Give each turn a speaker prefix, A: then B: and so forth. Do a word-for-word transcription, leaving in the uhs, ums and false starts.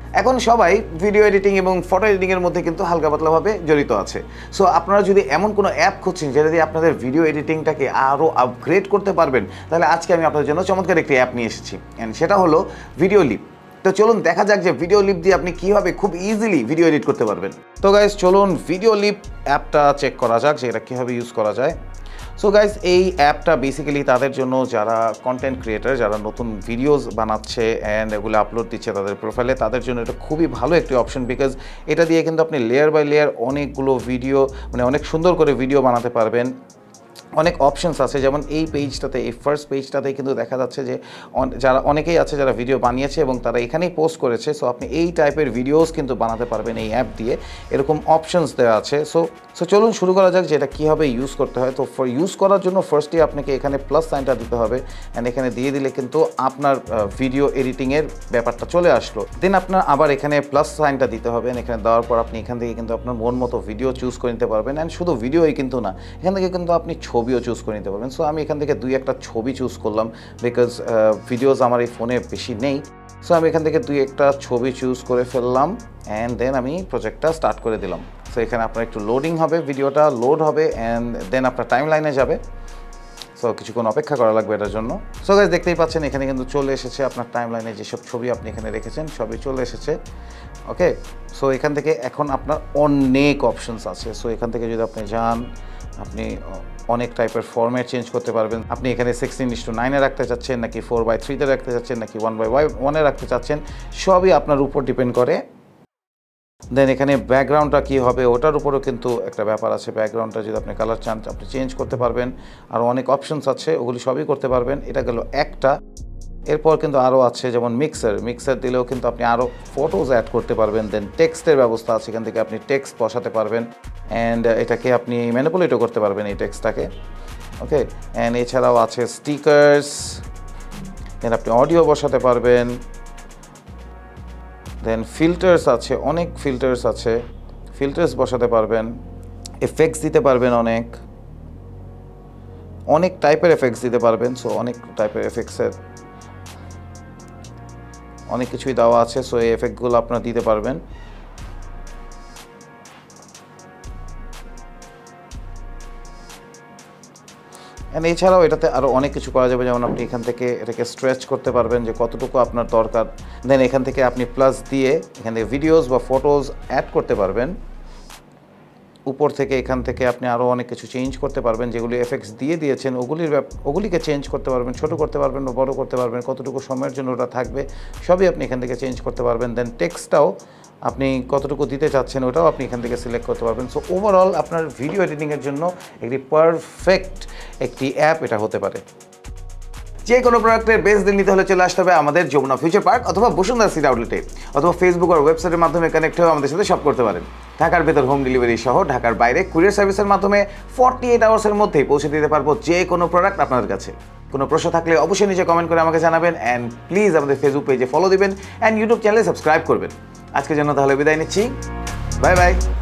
A: এখন সবাই video editing এবং ফটো এডিটিংয়ের মধ্যে কিন্তু হালকা পাতলাভাবে জড়িত আছে। সো আপনারা যদি এমন কোনো অ্যাপ খুঁজছেন যেটা দিয়ে আপনাদের ভিডিও এডিটিংটাকে আরও আপগ্রেড করতে পারবেন, তাহলে আজকে আমি আপনাদের জন্য চমৎকার একটি অ্যাপ নিয়ে এসেছি, অ্যান্ড সেটা হলো ভিডিওলিপ। তো চলুন দেখা যাক যে ভিডিওলিপ দিয়ে আপনি কীভাবে খুব ইজিলি ভিডিও এডিট করতে পারবেন। তো গাইজ চলুন ভিডিওলিপ অ্যাপটা চেক করা যাক যে এটা কীভাবে ইউজ করা যায়। সো গাইজ এই অ্যাপটা বেসিক্যালি তাদের জন্য যারা কন্টেন্ট ক্রিয়েটার, যারা নতুন ভিডিওস বানাচ্ছে অ্যান্ড এগুলো আপলোড দিচ্ছে তাদের প্রোফাইলে, তাদের জন্য এটা খুবই ভালো একটি অপশন। বিকজ এটা দিয়ে কিন্তু আপনি লেয়ার বাই লেয়ার অনেকগুলো ভিডিও মানে অনেক সুন্দর করে ভিডিও বানাতে পারবেন। অনেক অপশনস আছে, যেমন এই পেজটাতে, এই ফার্স্ট পেজটাতে কিন্তু দেখা যাচ্ছে যে যারা অনেকেই আছে যারা ভিডিও বানিয়েছে এবং তারা এখানেই পোস্ট করেছে। সো আপনি এই টাইপের ভিডিওস কিন্তু বানাতে পারবেন এই অ্যাপ দিয়ে, এরকম অপশনস দেওয়া আছে। সো সো চলুন শুরু করা যাক যে এটা কীভাবে ইউজ করতে হয়। তো ফর ইউজ করার জন্য ফার্স্টলি আপনাকে এখানে প্লাস সাইনটা দিতে হবে, অ্যান্ড এখানে দিয়ে দিলে কিন্তু আপনার ভিডিও এডিটিংয়ের ব্যাপারটা চলে আসলো। দেন আপনার আবার এখানে প্লাস সাইনটা দিতে হবে, এখানে দেওয়ার পর আপনি এখান থেকে কিন্তু আপনার মন মতো ভিডিও চুজ করে নিতে পারবেন। অ্যান্ড শুধু ভিডিওই কিন্তু না, এখান থেকে কিন্তু আপনি ছবিও চুজ করে নিতে পারবেন। সো আমি এখান থেকে দুই একটা ছবি চুজ করলাম, বিকজ ভিডিওস আমার এই ফোনে বেশি নেই। সো আমি এখান থেকে দুই একটা ছবি চুজ করে ফেললাম, অ্যান্ড দেন আমি প্রজেক্টটা স্টার্ট করে দিলাম। সো এখানে আপনার একটু লোডিং হবে, ভিডিওটা লোড হবে, অ্যান্ড দেন আপনার টাইম লাইনে যাবে। সো কিছুক্ষণ অপেক্ষা করা লাগবে এটার জন্য। সো গাইস দেখতেই পাচ্ছেন এখানে কিন্তু চলে এসেছে আপনার টাইম লাইনে যেসব ছবি আপনি এখানে রেখেছেন সবই চলে এসেছে। ওকে, সো এখান থেকে এখন আপনার অনেক অপশনস আছে। সো এখান থেকে যদি আপনি যান, আপনি অনেক টাইপের ফরম্যাট চেঞ্জ করতে পারবেন। আপনি এখানে সিক্সটিন ইস টু নাইনে রাখতে চাচ্ছেন, নাকি ফোর বাই থ্রিতে রাখতে চাচ্ছেন, নাকি ওয়ান বাই ওয়াই ওয়ানে রাখতে চাচ্ছেন, সবই আপনার উপর ডিপেন্ড করে। দেন এখানে ব্যাকগ্রাউন্ডটা কী হবে ওটার উপরও কিন্তু একটা ব্যাপার আছে। ব্যাকগ্রাউন্ডটা যদি আপনি কালার চান আপনি চেঞ্জ করতে পারবেন, আর অনেক অপশনস আছে, ওগুলি সবই করতে পারবেন। এটা গেল একটা। এরপর কিন্তু আরও আছে, যেমন মিক্সার মিক্সার দিলেও কিন্তু আপনি আরও ফটোজ অ্যাড করতে পারবেন। দেন টেক্সটের ব্যবস্থা আছে, এখান থেকে আপনি টেক্সট বসাতে পারবেন, অ্যান্ড এটাকে আপনি ম্যানিপুলেটও করতে পারবেন এই টেক্সটটাকে। ওকে, অ্যান্ড এছাড়াও আছে স্টিকার্স, দেন আপনি অডিও বসাতে পারবেন। দেন ফিল্টার্স আছে, অনেক ফিল্টার্স আছে, ফিল্টার্স বসাতে পারবেন। এফেক্টস দিতে পারবেন, অনেক অনেক টাইপের এফেক্টস দিতে পারবেন। সো অনেক টাইপের এফেক্টসের অনেক কিছুই দেওয়া আছে। সো এই এফেক্টগুলো আপনারা দিতে পারবেন। অ্যান্ড এছাড়াও এটাতে আরও অনেক কিছু করা যাবে, যেমন আপনি এখান থেকে এটাকে স্ট্রেচ করতে পারবেন যে কতটুকু আপনার দরকার। দেন এখান থেকে আপনি প্লাস দিয়ে এখান থেকে ভিডিওস বা ফটোজ অ্যাড করতে পারবেন। উপর থেকে এখান থেকে আপনি আরও অনেক কিছু চেঞ্জ করতে পারবেন, যেগুলি এফেক্টস দিয়ে দিয়েছেন ওগুলির ওগুলিকে চেঞ্জ করতে পারবেন, ছোটো করতে পারবেন বা বড়ো করতে পারবেন, কতটুকু সময়ের জন্য ওটা থাকবে সবই আপনি এখান থেকে চেঞ্জ করতে পারবেন। দেন টেক্সটটাও আপনি কতটুকু দিতে চাচ্ছেন ওটাও আপনি এখান থেকে সিলেক্ট করতে পারবেন। সো ওভারঅল আপনার ভিডিও এডিটিংয়ের জন্য একটি পারফেক্ট একটি অ্যাপ এটা হতে পারে। যে কোনো প্রোডাক্টের বেস দিন নিতে হলে চলে আসতে হবে আমাদের যমুনা ফিউচার পার্ক অথবা বসুন্ধরা সিটি আউটলেটে, অথবা ফেসবুক আর ওয়েবসাইটের মাধ্যমে কানেক্ট হয়ে আমাদের সাথে শপ করতে পারেন। ঢাকার ভেতর হোম ডেলিভারি সহ ঢাকার বাইরে কুরিয়ার সার্ভিসের মাধ্যমে ফর্টি এইট আওয়ার্সের মধ্যেই পৌঁছে দিতে পারবো যে কোনো প্রোডাক্ট আপনাদের কাছে। কোনো প্রশ্ন থাকলে অবশ্যই নিচে কমেন্ট করে আমাকে জানাবেন, অ্যান্ড প্লিজ আমাদের ফেসবুক পেজে ফলো দিবেন, অ্যান্ড ইউটিউব চ্যানেলে সাবস্ক্রাইব করবেন। আজকের জন্য তাহলে বিদায় নিচ্ছি, বাই বাই।